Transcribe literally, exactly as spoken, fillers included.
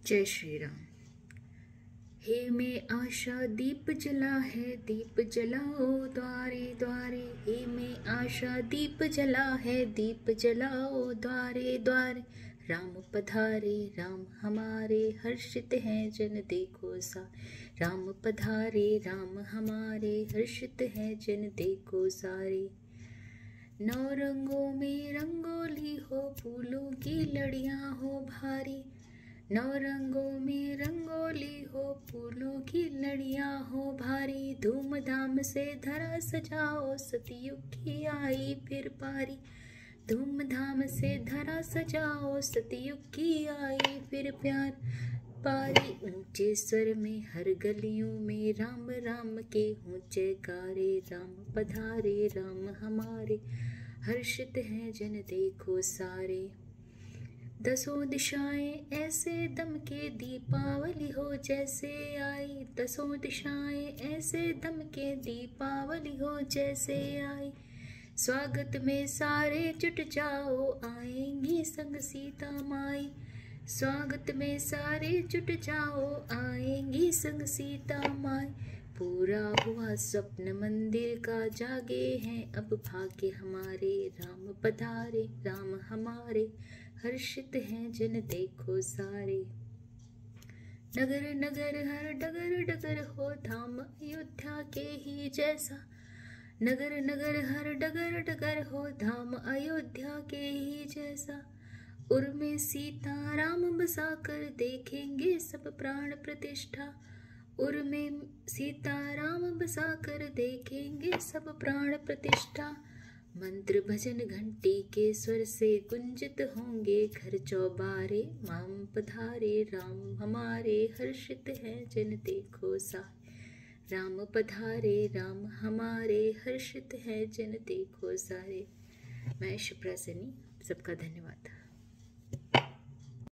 जय श्री राम। हे में आशा दीप जला है, दीप जलाओ द्वारे द्वारे। हे में आशा दीप जला है, दीप जलाओ द्वारे द्वारे। राम पधारे राम हमारे, हर्षित हैं जन देखो सा। राम पधारे राम हमारे, हर्षित हैं जन देखो सारे। नौ रंगों में रंगोली हो, फूलों की लड़ियां हो भारी। नौ रंगों में रंगोली हो, फूलों की लड़ियां हो भारी। धूमधाम से धरा सजाओ, सतयुग की आई फिर पारी। धूमधाम से धरा सजाओ, सतयुग की आई फिर प्यार पारी। ऊंचे स्वर में हर गलियों में राम राम के ऊंचे गारे। राम पधारे राम हमारे, हर्षित हैं जन देखो सारे। दसों दिशाएं ऐसे दम के, दीपावली हो जैसे आई। दसों दिशाएं ऐसे दम के, दीपावली हो जैसे आई। स्वागत में सारे जुट जाओ, आएंगी संग सीता माई। स्वागत में सारे जुट जाओ, आएंगी संग सीता माई। पूरा हुआ स्वप्न मंदिर का, जागे हैं अब भाग्य हमारे। राम पधारे राम हमारे, हर्षित हैं जन देखो सारे। नगर नगर हर डगर डगर हो, धाम अयोध्या के ही जैसा। नगर नगर हर डगर डगर हो, धाम अयोध्या के ही जैसा। उर में सीता राम बसा कर, देखेंगे सब प्राण प्रतिष्ठा। उर में सीता राम बसा कर, देखेंगे सब प्राण प्रतिष्ठा। मंत्र भजन घंटी के स्वर से गुंजित होंगे घर चौबारे। राम पधारे राम हमारे, हर्षित हैं जन देखो सारे। राम पधारे राम हमारे, हर्षित हैं जन देखो सारे। मैं शिप्रा सैनी, सबका धन्यवाद।